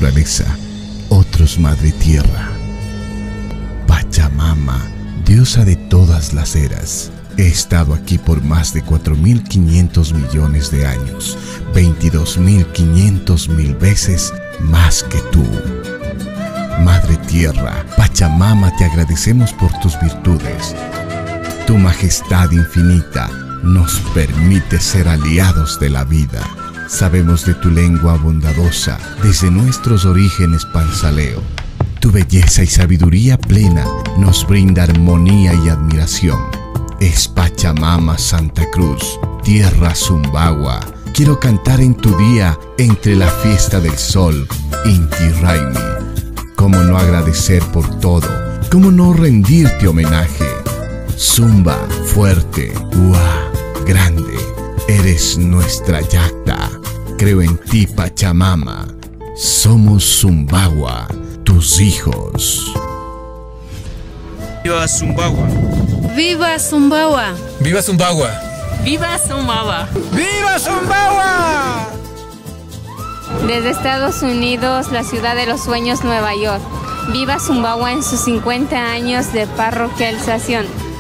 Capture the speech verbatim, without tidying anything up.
naturaleza, otros Madre Tierra. Pachamama, diosa de todas las eras. He estado aquí por más de cuatro mil quinientos millones de años, veintidós mil quinientos mil veces más que tú. Madre Tierra, Pachamama, te agradecemos por tus virtudes. Tu majestad infinita nos permite ser aliados de la vida. Sabemos de tu lengua bondadosa desde nuestros orígenes panzaleo. Tu belleza y sabiduría plena nos brinda armonía y admiración. Es Pachamama Santa Cruz, tierra Sumbawa. Quiero cantar en tu día entre la fiesta del sol, Inti Raymi. ¿Cómo no agradecer por todo? ¿Cómo no rendirte homenaje? Zumba, fuerte, ua, grande, eres nuestra yacta. Creo en ti, Pachamama. Somos Sumbawa, tus hijos. ¡Viva Sumbawa! ¡Viva Sumbawa! ¡Viva Sumbawa! ¡Viva Sumbawa! ¡Viva Sumbawa! Desde Estados Unidos, la ciudad de los sueños, Nueva York. Viva Sumbawa en sus cincuenta años de parroquialización.